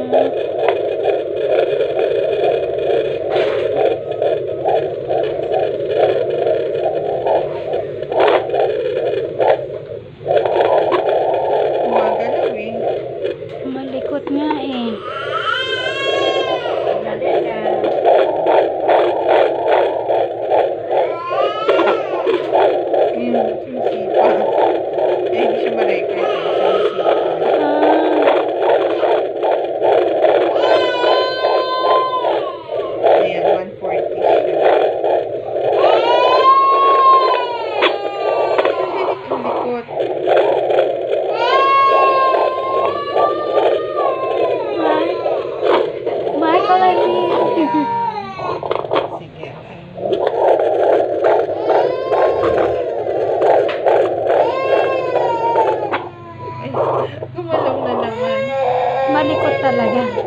Gumagalaw eh. Malikot nga eh. Sumisipa. Eh, hindi siya ma-record eh. Sumisipa. Ayan, 140 siya. Ang likot. Michael, I mean. Sige, okay. Ay, gumalaw na naman. Malikot talaga.